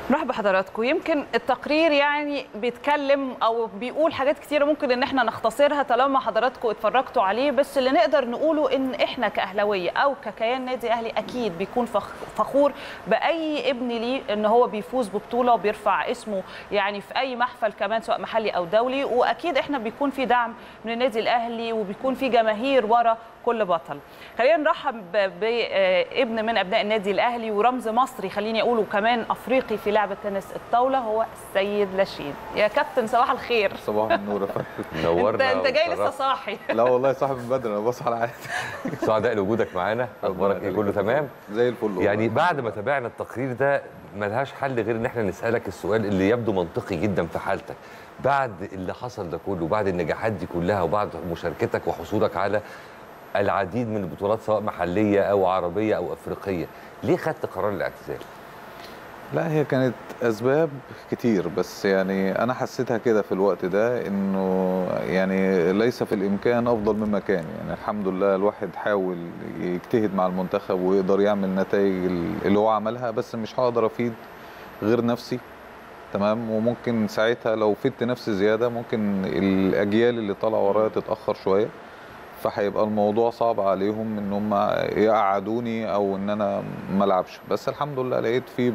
مرحبا بحضراتكم. يمكن التقرير يعني بيتكلم او بيقول حاجات كتيره ممكن ان احنا نختصرها طالما حضراتكم اتفرجتوا عليه، بس اللي نقدر نقوله ان احنا كاهلاويه او ككيان نادي اهلي اكيد بيكون فخور باي ابن ليه ان هو بيفوز ببطوله وبيرفع اسمه يعني في اي محفل كمان سواء محلي او دولي، واكيد احنا بيكون في دعم من النادي الاهلي وبيكون في جماهير ورا كل بطل. خلينا نرحب بابن من ابناء النادي الاهلي ورمز مصري خليني اقوله كمان افريقي في لعبه تنس الطاوله، هو السيد لاشين. يا كابتن صباح الخير. صباح النور يا فندم. نورنا. انت جاي لسه صاحي؟ لا والله صاحي من بدري، انا بصحى عادي. سعداء لوجودك معانا. اخبارك ايه؟ كله تمام زي الفل. يعني بعد ما تابعنا التقرير ده ملهاش حل غير ان احنا نسالك السؤال اللي يبدو منطقي جدا في حالتك، بعد اللي حصل ده كله وبعد النجاحات دي كلها وبعد مشاركتك وحصولك على العديد من البطولات سواء محليه او عربيه او افريقيه، ليه خدت قرار الاعتزال؟ لا هي كانت اسباب كتير، بس يعني انا حسيتها كده في الوقت ده انه يعني ليس في الامكان افضل مما كان. يعني الحمد لله الواحد حاول يجتهد مع المنتخب ويقدر يعمل نتائج اللي هو عملها، بس مش هقدر افيد غير نفسي. تمام. وممكن ساعتها لو فدت نفسي زياده ممكن الاجيال اللي طالعه ورايا تتاخر شويه، فهيبقى الموضوع صعب عليهم ان هم يقعدوني او ان انا ما العبش. بس الحمد لله لقيت في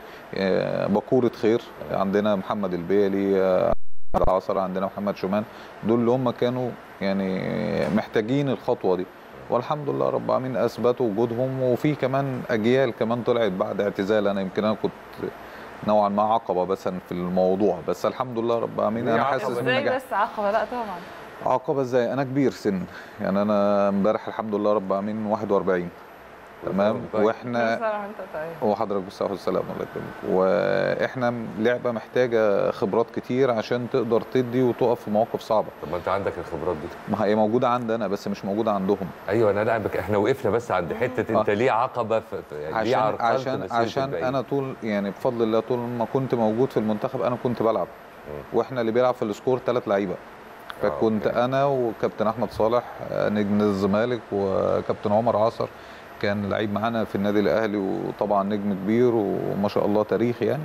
بكوره خير. عندنا محمد البيلي، احمد عاصر، عندنا محمد شومان، دول اللي هم كانوا يعني محتاجين الخطوه دي، والحمد لله رب العالمين اثبتوا وجودهم. وفي كمان اجيال كمان طلعت بعد اعتزال. انا يمكن انا كنت نوعا ما عقبه بس في الموضوع، بس الحمد لله رب العالمين انا حاسس ازاي بس عقبه؟ لا طبعا عقبه ازاي؟ انا كبير سن، يعني انا امبارح الحمد لله رب العالمين 41. تمام. واحنا وحضرتك بالصحه والسلامه الله يكرمك. واحنا لعبه محتاجه خبرات كتير عشان تقدر تدي وتقف في مواقف صعبه. طب ما انت عندك الخبرات دي. ما هي موجوده عندي انا بس مش موجوده عندهم. ايوه انا لا احنا وقفنا بس عند حته انت ليه عقبه في يعني ليه عرقلت عشان انا طول يعني بفضل الله طول ما كنت موجود في المنتخب انا كنت بلعب. واحنا اللي بيلعب في السكور 3 لعيبه، فكنت انا وكابتن احمد صالح نجم الزمالك وكابتن عمر عاصر كان لعيب معانا في النادي الاهلي وطبعا نجم كبير وما شاء الله تاريخي يعني.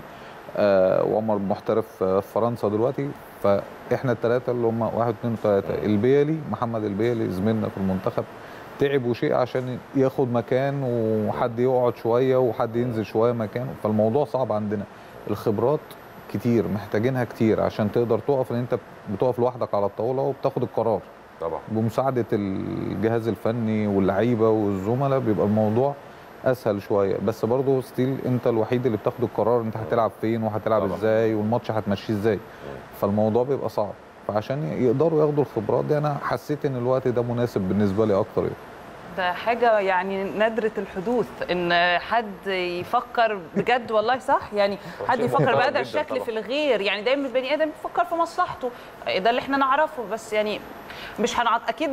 وعمر محترف في فرنسا دلوقتي. فاحنا الثلاثه اللي هم 1 2 3. البيلي محمد البيلي زميلنا في المنتخب تعب وشيء عشان ياخد مكان وحد يقعد شويه وحد ينزل شويه مكانه، فالموضوع صعب عندنا. الخبرات كتير محتاجينها كتير عشان تقدر تقف، لان انت بتقف لوحدك على الطاوله وبتاخد القرار طبعا بمساعده الجهاز الفني واللعيبه والزملاء، بيبقى الموضوع اسهل شويه. بس برضه ستيل انت الوحيد اللي بتاخد القرار انت هتلعب فين وهتلعب طبعا ازاي والماتش هتمشيه ازاي، فالموضوع بيبقى صعب. فعشان يقدروا ياخدوا الخبرات دي انا حسيت ان الوقت ده مناسب بالنسبه لي اكتر. ده حاجة يعني نادرة الحدوث إن حد يفكر بجد، والله صح، يعني حد يفكر بهذا الشكل في الغير. يعني دايما البني آدم بيفكر في مصلحته، ده اللي احنا نعرفه. بس يعني أكيد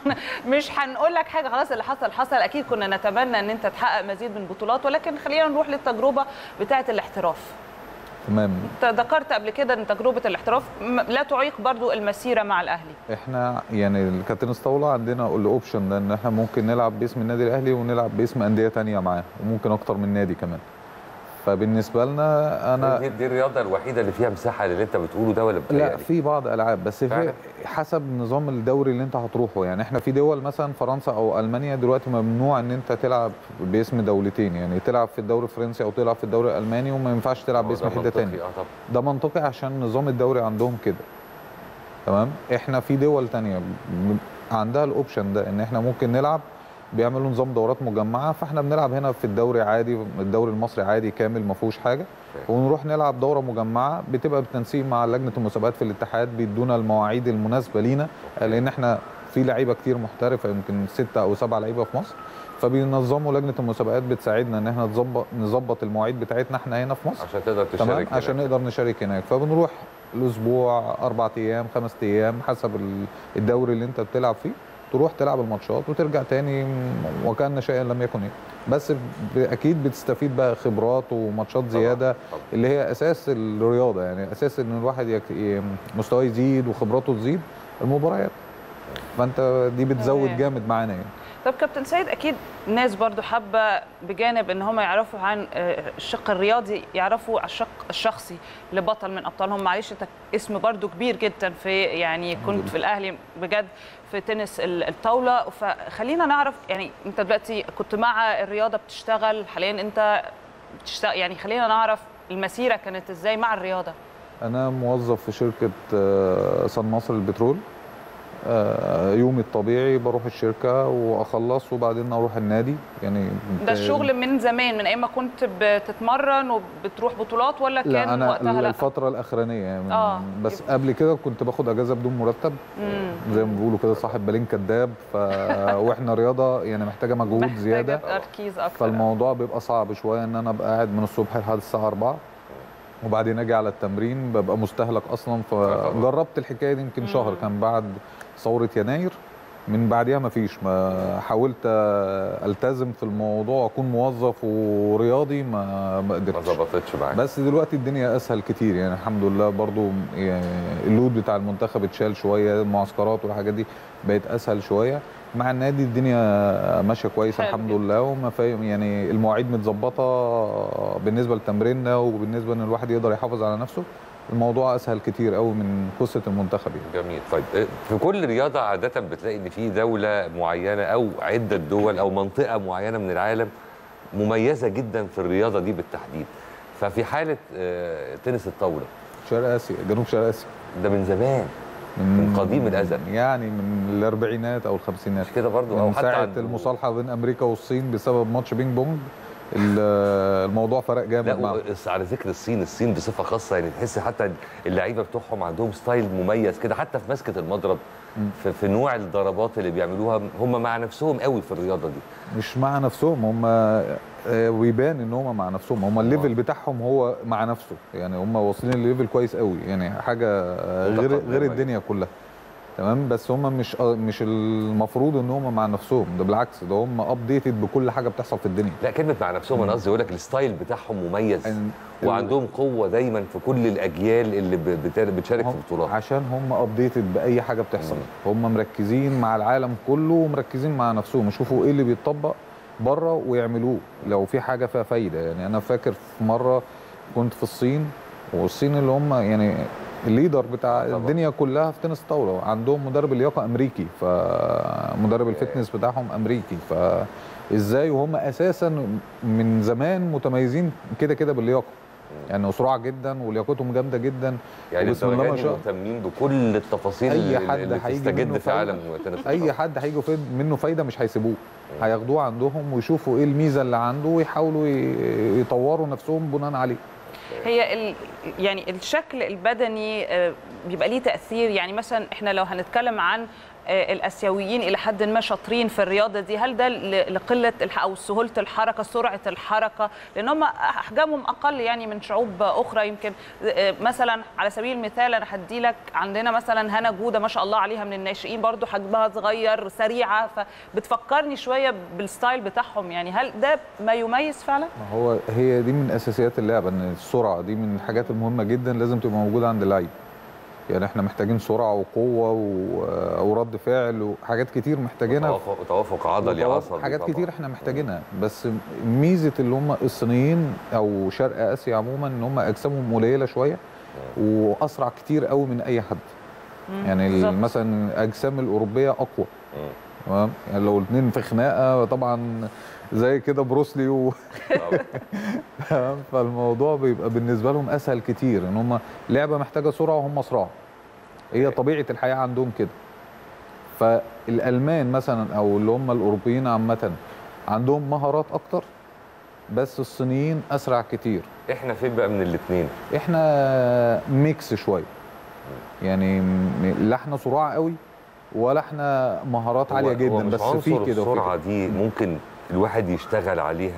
مش هنقول لك حاجة، خلاص اللي حصل حصل. أكيد كنا نتمنى إن أنت تحقق مزيد من البطولات، ولكن خلينا نروح للتجربة بتاعة الاحتراف. تمام. انت ذكرت قبل كده ان تجربه الاحتراف لا تعيق برضو المسيره مع الاهلي. احنا يعني كتنس طاوله عندنا الاوبشن ده ان احنا ممكن نلعب باسم النادي الاهلي ونلعب باسم انديه ثانيه معاه، وممكن اكتر من نادي كمان. فبالنسبه لنا انا دي الرياضه الوحيده اللي فيها مساحه للي انت بتقوله ده ولا بتهيألي؟ لا في بعض العاب بس في حسب نظام الدوري اللي انت هتروحه. يعني احنا في دول مثلا فرنسا او المانيا دلوقتي ممنوع ان انت تلعب باسم دولتين، يعني تلعب في الدوري الفرنسي او تلعب في الدوري الالماني، وما ينفعش تلعب باسم حته ثانيه. ده منطقي عشان نظام الدوري عندهم كده. تمام. احنا في دول ثانيه عندها الاوبشن ده ان احنا ممكن نلعب، بيعملوا نظام دورات مجمعه، فاحنا بنلعب هنا في الدوري عادي، الدوري المصري عادي كامل ما فيهوش حاجه، ونروح نلعب دوره مجمعه بتبقى بالتنسيق مع لجنه المسابقات في الاتحاد، بيدونا المواعيد المناسبه لينا، لان احنا في لعيبه كتير محترفه يمكن 6 أو 7 لعيبه في مصر، فبينظموا لجنه المسابقات بتساعدنا ان احنا نظبط المواعيد بتاعتنا احنا هنا في مصر عشان تقدر تشارك هناك. عشان نقدر نشارك هناك. فبنروح الاسبوع 4 ايام 5 ايام حسب الدوري اللي انت بتلعب فيه، تروح تلعب الماتشات وترجع تاني وكأن شيئا لم يكن. بس اكيد بتستفيد بقى خبرات وماتشات زياده طبعا. اللي هي اساس الرياضه، يعني اساس ان الواحد مستواه يزيد وخبراته تزيد المباريات، فانت دي بتزود جامد معانا يعني. طب كابتن سيد، اكيد الناس برضو حابه بجانب ان هم يعرفوا عن الشق الرياضي يعرفوا على الشق الشخصي لبطل من ابطالهم. معلش انت اسم برضو كبير جدا في يعني كنت في الاهلي بجد في تنس الطاوله، فخلينا نعرف يعني انت دلوقتي كنت مع الرياضه بتشتغل، حاليا انت بتشتغل، يعني خلينا نعرف المسيره كانت ازاي مع الرياضه. انا موظف في شركه صن مصر للبترول. يومي الطبيعي بروح الشركه واخلص وبعدين اروح النادي. يعني ده الشغل من زمان، من ايام ما كنت بتتمرن وبتروح بطولات، ولا كان لا أنا وقتها؟ لا، الفتره الاخرانيه يعني بس قبل كده كنت باخد اجازه بدون مرتب. زي ما بيقولوا كده صاحب بالين كداب. واحنا رياضه يعني محتاجه مجهود زياده، تركيز اكتر. فالموضوع بيبقى صعب شويه ان انا ابقى قاعد من الصبح لحد الساعه 4 وبعدين اجي على التمرين، ببقى مستهلك اصلا. فجربت الحكايه دي يمكن شهر، كان بعد ثوره يناير. من بعدها ما فيش، ما حاولت التزم في الموضوع اكون موظف ورياضي، ما قدرتش، ما ظبطتش معاك. بس دلوقتي الدنيا اسهل كتير يعني الحمد لله. برضو يعني اللود بتاع المنتخب اتشال شويه، المعسكرات والحاجات دي بقت اسهل شويه. مع النادي الدنيا ماشيه كويس الحمد لله، وما فاهم يعني المواعيد متظبطه بالنسبه لتمريننا وبالنسبه ان الواحد يقدر يحافظ على نفسه. الموضوع اسهل كتير قوي من قصه المنتخب يعني. جميل. طيب في كل رياضه عاده بتلاقي ان في دوله معينه او عده دول او منطقه معينه من العالم مميزه جدا في الرياضه دي بالتحديد. ففي حاله تنس الطاوله، شرق اسيا، جنوب شرق اسيا، ده من زمان، من قديم الازل، يعني من الاربعينات او الخمسينات مش كده برضو، او حتى ساعه المصالحه بين امريكا والصين بسبب ماتش بينج بونج. الموضوع فرق جامد. لا على ذكر الصين بصفه خاصه، يعني تحس حتى اللعيبه بتوعهم عندهم ستايل مميز كده، حتى في مسكه المضرب، في نوع الضربات اللي بيعملوها. هم مع نفسهم قوي في الرياضه دي. مش مع نفسهم هم، ويبان ان هم مع نفسهم. هم الليفل بتاعهم هو مع نفسه، يعني هم واصلين الليفل كويس قوي، يعني حاجه غير الدنيا كلها. تمام. بس هم مش المفروض ان هم مع نفسهم، ده بالعكس، ده هم ابديتد بكل حاجه بتحصل في الدنيا. لا كلمه مع نفسهم انا قصدي اقول لك الستايل بتاعهم مميز، وعندهم قوه دايما في كل الاجيال اللي بتشارك في البطولات، عشان هم ابديتد باي حاجه بتحصل. هم مركزين مع العالم كله ومركزين مع نفسهم، يشوفوا ايه اللي بيتطبق بره ويعملوه لو في حاجه فيها فايده. يعني انا فاكر في مره كنت في الصين، والصين اللي هم يعني الليدر بتاع الدنيا كلها في تنس الطاوله، عندهم مدرب اللياقه امريكي، فمدرب الفتنس بتاعهم امريكي. فازاي وهم اساسا من زمان متميزين كده باللياقه، يعني سرعه جدا ولياقتهم جامده جدا. يعني بسم الله ما شاء الله مهتمين بكل التفاصيل اللي تستجد في عالم تنس الطاوله. اي حد هيجي منه فايده مش هيسيبوه، هياخدوه عندهم ويشوفوا ايه الميزه اللي عنده ويحاولوا يطوروا نفسهم بناء عليه. هي يعني الشكل البدني بيبقى ليه تأثير. يعني مثلا احنا لو هنتكلم عن الاسيويين الى حد ما شاطرين في الرياضه دي، هل ده لقله او سهوله الحركه، سرعه الحركه، لان هم احجامهم اقل يعني من شعوب اخرى؟ يمكن مثلا على سبيل المثال انا هدي لك، عندنا مثلا هنا جوده ما شاء الله عليها من الناشئين، برضو حجمها صغير سريعه، فبتفكرني شويه بالستايل بتاعهم. يعني هل ده ما يميز فعلا؟ هي دي من اساسيات اللعبه، ان السرعه دي من الحاجات المهمه جدا لازم تبقى موجوده عند اللعيب. يعني احنا محتاجين سرعه وقوه ورد فعل وحاجات كتير محتاجينها، وتوافق عضلي عصبي، حاجات كتير احنا محتاجينها. بس ميزه اللي هم الصينيين او شرق اسيا عموما ان هم اجسامهم قليله شويه واسرع كتير قوي من اي حد. يعني مثلا الاجسام الاوروبيه اقوى. تمام. يعني لو الاثنين في خناقه طبعا زي كده بروسلي فالموضوع بيبقى بالنسبه لهم اسهل كتير، ان هم لعبه محتاجه سرعه وهم اسرع، هي طبيعه الحياه عندهم كده. فالالمان مثلا او اللي هم الاوروبيين عامه عندهم مهارات اكتر، بس الصينيين اسرع كتير. احنا فين بقى من الاثنين؟ احنا ميكس شويه، يعني لا احنا سرعه قوي ولا احنا مهارات عاليه جدا، بس في كده. السرعه دي ممكن الواحد يشتغل عليها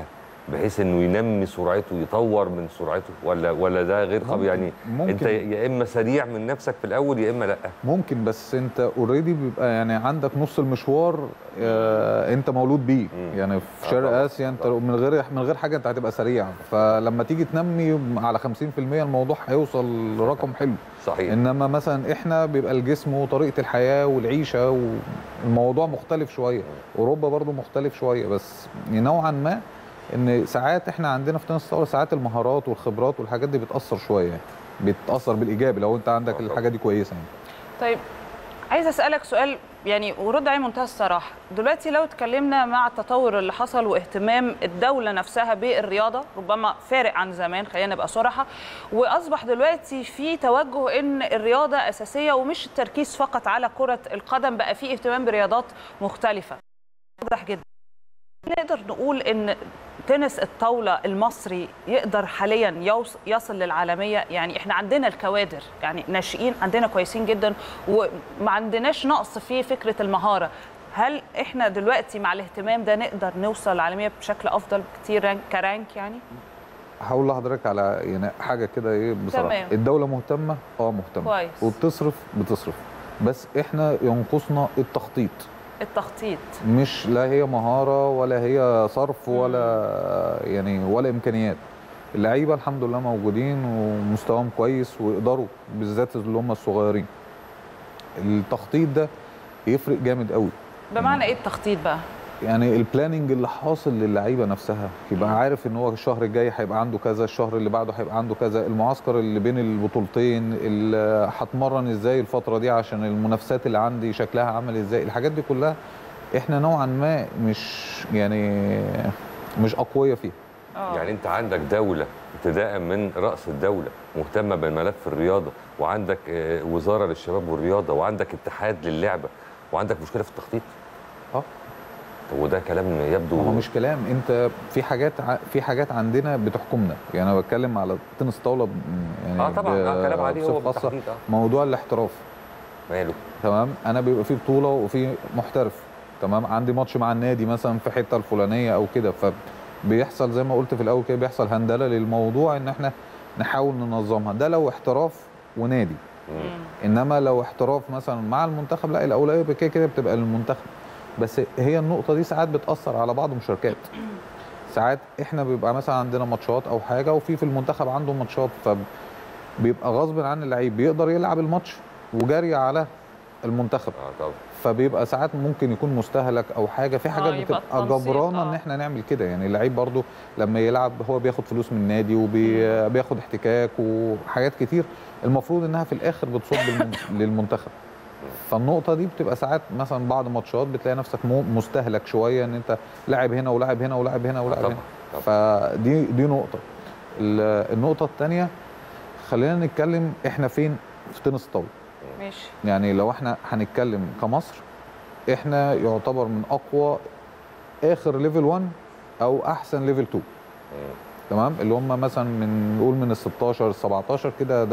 بحيث انه ينمي سرعته يطور من سرعته، ولا ده غير قابل؟ يعني ممكن. انت يا اما سريع من نفسك في الاول يا اما لا. ممكن، بس انت اوريدي بيبقى يعني عندك نص المشوار انت مولود بيه. يعني في شرق اسيا انت من غير حاجه انت هتبقى سريع، فلما تيجي تنمي على 50% الموضوع هيوصل لرقم حلو. صحيح. انما مثلا احنا بيبقى الجسم وطريقه الحياه والعيشه والموضوع مختلف شويه. اوروبا برضو مختلف شويه، بس نوعا ما ان ساعات احنا عندنا في تنس الطاوله ساعات المهارات والخبرات والحاجات دي بتاثر شويه، بتاثر بالايجاب لو انت عندك الحاجه دي كويسه يعني. طيب عايزه اسالك سؤال يعني ورد عليه منتهى الصراحه. دلوقتي لو اتكلمنا مع التطور اللي حصل واهتمام الدوله نفسها بالرياضه، ربما فارق عن زمان، خلينا نبقى صراحه، واصبح دلوقتي في توجه ان الرياضه اساسيه ومش التركيز فقط على كره القدم، بقى في اهتمام برياضات مختلفه واضح جدا. نقدر نقول ان تنس الطاوله المصري يقدر حاليا يصل للعالميه؟ يعني احنا عندنا الكوادر، يعني ناشئين عندنا كويسين جدا وما عندناش نقص في فكره المهاره. هل احنا دلوقتي مع الاهتمام ده نقدر نوصل للعالميه بشكل افضل بكتير كرانك يعني؟ هقول لحضرتك على يعني حاجه كده ايه بصراحه. تمام. الدوله مهتمه مهتمه كويس، بتصرف، بس احنا ينقصنا التخطيط. مش لا هي مهاره ولا هي صرف ولا امكانيات. اللعيبه الحمد لله موجودين ومستواهم كويس ويقدروا، بالذات اللي هم الصغيرين. التخطيط ده يفرق جامد قوي. بمعنى ايه التخطيط بقى؟ يعني البلاننج اللي حاصل للعيبه نفسها، يبقى عارف ان هو الشهر الجاي هيبقى عنده كذا، الشهر اللي بعده هيبقى عنده كذا، المعسكر اللي بين البطولتين اللي هتمرن ازاي الفتره دي عشان المنافسات اللي عندي شكلها عامل ازاي. الحاجات دي كلها احنا نوعا ما مش اقوياء فيها. يعني انت عندك دوله ابتداء من راس الدوله مهتمه بالملف الرياضه، وعندك وزاره للشباب والرياضه، وعندك اتحاد للعبه، وعندك مشكله في التخطيط. وده كلام يبدو هو مش كلام. انت في حاجات عندنا بتحكمنا. يعني انا بتكلم على تنس طاوله يعني طبعا كلام عليه هو بالتحديد. موضوع الاحتراف ماله؟ تمام. انا بيبقى في بطوله وفي محترف، تمام، عندي ماتش مع النادي مثلا في حته الفلانيه او كده، فبيحصل زي ما قلت في الاول كده بيحصل هندله للموضوع ان احنا نحاول ننظمها. ده لو احتراف ونادي. انما لو احتراف مثلا مع المنتخب لا، الاولويه كده كده بتبقى للمنتخب. بس هي النقطه دي ساعات بتاثر على بعض المشاركات. ساعات احنا بيبقى مثلا عندنا ماتشات او حاجه وفي المنتخب عنده ماتشات، فبيبقى غصب عن اللعيب بيقدر يلعب الماتش وجري على المنتخب. طبعا. فبيبقى ساعات ممكن يكون مستهلك او حاجه، في حاجات بتبقى جبرانه ان احنا نعمل كده. يعني اللعيب برضو لما يلعب هو بياخد فلوس من النادي وبياخد احتكاك وحاجات كتير المفروض انها في الاخر بتصب للمنتخب. فالنقطه دي بتبقى ساعات مثلا بعض ماتشات بتلاقي نفسك مستهلك شويه، ان انت لاعب هنا ولاعب هنا ولاعب هنا ولاعب هنا. فدي نقطه. النقطه الثانيه، خلينا نتكلم احنا فين في تنس الطاوله. ماشي. يعني لو احنا هنتكلم كمصر، احنا يعتبر من اقوى اخر ليفل 1 او احسن ليفل 2. تمام. اللي هم مثلا نقول من ال 16 ال 17 كده،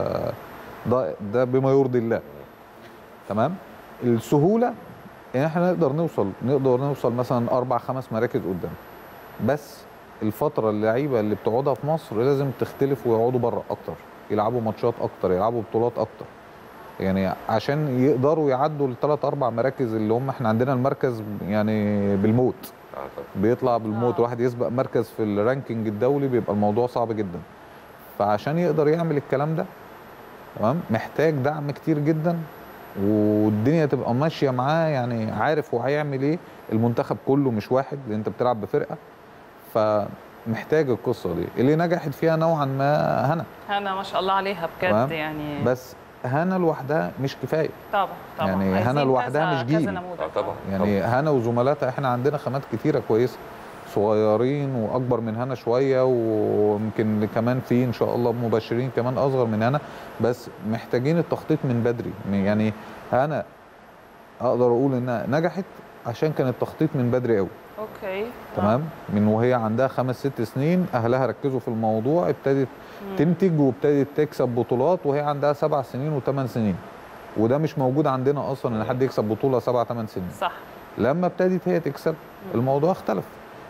ده بما يرضي الله. تمام. السهوله ان احنا نقدر نوصل مثلا 4 5 مراكز قدام. بس الفتره اللعيبه اللي بتقعدها في مصر لازم تختلف ويقعدوا بره اكتر، يلعبوا ماتشات اكتر، يلعبوا بطولات اكتر، يعني عشان يقدروا يعدوا ال3 4 مراكز اللي هم احنا عندنا المركز يعني بالموت. بيطلع بالموت. واحد يسبق مركز في الرانكينج الدولي بيبقى الموضوع صعب جدا. فعشان يقدر يعمل الكلام ده تمام محتاج دعم كتير جدا، والدنيا تبقى ماشيه معاه، يعني عارف هو هيعمل ايه. المنتخب كله مش واحد لان انت بتلعب بفرقه، فمحتاج القصه دي. اللي نجحت فيها نوعا ما هنا ما شاء الله عليها بجد يعني. بس هنا لوحدها مش كفايه. طبعا يعني هنا لوحدها مش جيل. طبعا. يعني هنا وزملاتها احنا عندنا خامات كتيره كويسه، صغيرين واكبر من هنا شويه، ويمكن كمان في ان شاء الله مبشرين كمان اصغر من هنا، بس محتاجين التخطيط من بدري. يعني هنا اقدر اقول انها نجحت عشان كان التخطيط من بدري قوي. اوكي. تمام. من وهي عندها 5 6 سنين اهلها ركزوا في الموضوع، ابتدت تنتج وابتدت تكسب بطولات وهي عندها 7 سنين و8 سنين، وده مش موجود عندنا اصلا ان حد يكسب بطوله 7 8 سنين. صح. لما ابتدت هي تكسب الموضوع اختلف.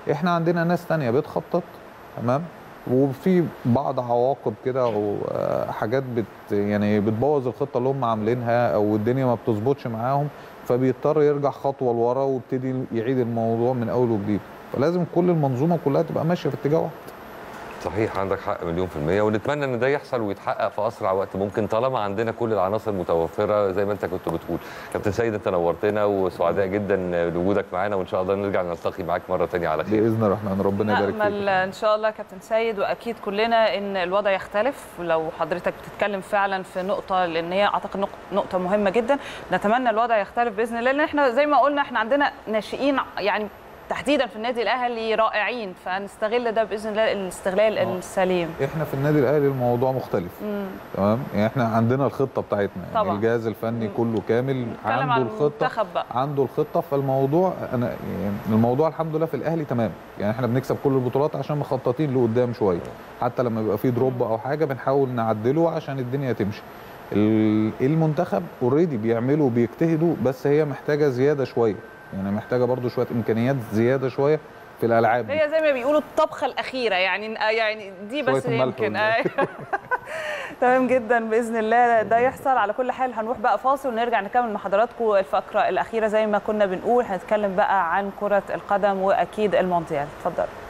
احنا عندنا ناس تانية بتخطط، تمام، وفي بعض عواقب كده او حاجات يعني بتبوظ الخطه اللي هم عاملينها، او الدنيا ما بتظبطش معاهم، فبيضطر يرجع خطوه لورا ويبتدي يعيد الموضوع من اول وجديد. فلازم كل المنظومه كلها تبقى ماشيه في اتجاه واحد. صحيح، عندك حق مليون في المية، ونتمنى ان ده يحصل ويتحقق في اسرع وقت ممكن طالما عندنا كل العناصر متوفرة زي ما انت كنت بتقول. كابتن سيد انت نورتنا وسعداء جدا بوجودك معانا، وان شاء الله نرجع نلتقي معاك مرة ثانية على خير. باذن الرحمن، ربنا يبارك فيك. نأمل ان شاء الله كابتن سيد، واكيد كلنا ان الوضع يختلف لو حضرتك بتتكلم فعلا في نقطة، لان هي اعتقد نقطة مهمة جدا. نتمنى الوضع يختلف باذن الله، لان احنا زي ما قلنا احنا عندنا ناشئين يعني تحديدا في النادي الاهلي رائعين، فنستغل ده باذن الله الاستغلال السليم. احنا في النادي الاهلي الموضوع مختلف. تمام، يعني احنا عندنا الخطه بتاعتنا، يعني الجهاز الفني كله كامل عنده الخطه، عنده الخطه. فالموضوع انا يعني الموضوع الحمد لله في الاهلي تمام، يعني احنا بنكسب كل البطولات عشان مخططين لقدام شويه، حتى لما بيبقى فيه دروب او حاجه بنحاول نعدله عشان الدنيا تمشي. المنتخب اوريدي بيعملوا وبيجتهدوا، بس هي محتاجه زياده شويه، يعني محتاجه برضو شويه امكانيات زياده شويه في الالعاب دي. هي زي ما بيقولوا الطبخه الاخيره، يعني دي بس يمكن تمام جدا باذن الله ده يحصل. على كل حال هنروح بقى فاصل ونرجع نكمل مع حضراتكم الفقره الاخيره. زي ما كنا بنقول هنتكلم بقى عن كره القدم واكيد المونديال. اتفضل.